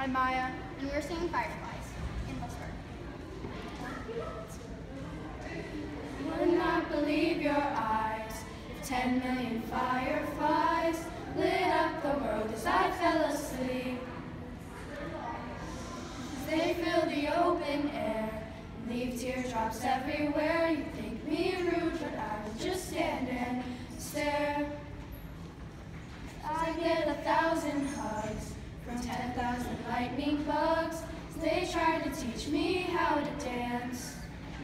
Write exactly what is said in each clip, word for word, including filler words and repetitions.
I'm Maya, and we're singing Fireflies in Whisper. Would not believe your eyes if ten million fireflies lit up the world as I fell asleep. They fill the open air and leave teardrops everywhere. You think me rude, but I would just stand and stare. I get a thousand hugs from ten thousand lightning bugs as they try to teach me how to dance.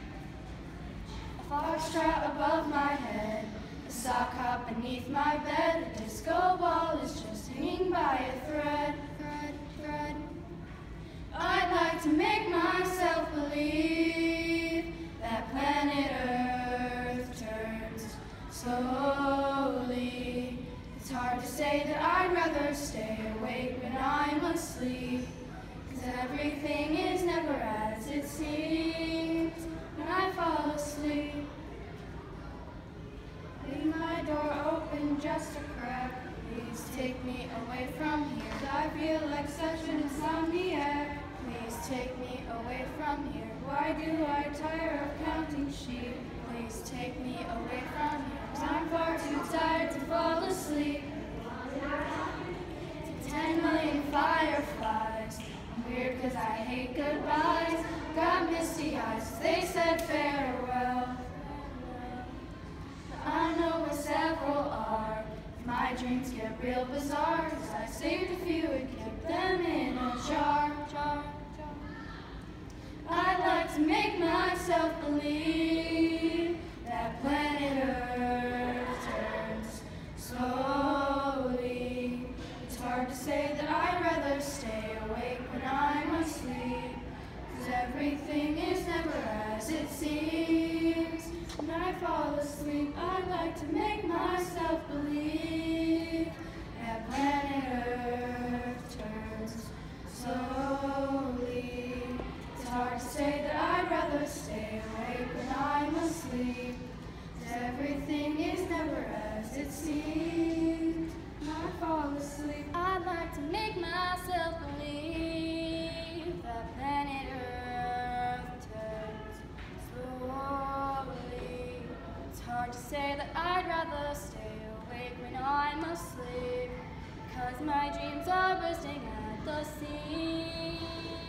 A foxtrot above my head, a sock hop beneath my bed, a disco ball is just hanging by a thread, thread, thread. I'd like to make myself believe that planet Earth turns slowly. It's hard to say that I'd rather stay awake when I'm asleep, 'cause everything is never as it seems when I fall asleep. Leave my door open just a crack, please take me away from here. I feel like such an insomniac. Please take me away from here. Why do I tire of counting sheep? Please take me away from here, 'cause I'm far too tired to fall asleep. Ten million fireflies. I'm weird 'cause I hate goodbyes. Got misty eyes, they said farewell. I know where several are. If my dreams get real bizarre, 'cause I saved a few and kept them in a jar, jar, jar. I'd like to make myself believe that planet Earth turns slowly. It's hard to say that I'd rather stay awake when I'm asleep, 'cause everything is never as it seems when I fall asleep. I'd like to make myself believe that planet Earth turns slowly. It's hard to say that I'd rather stay awake when I'm asleep, 'cause everything is never as it seems when I fall asleep. I'd like to make myself believe that planet Earth turns slowly. It's hard to say that I'd rather stay awake when I'm asleep, 'cause my dreams are bursting at the seams.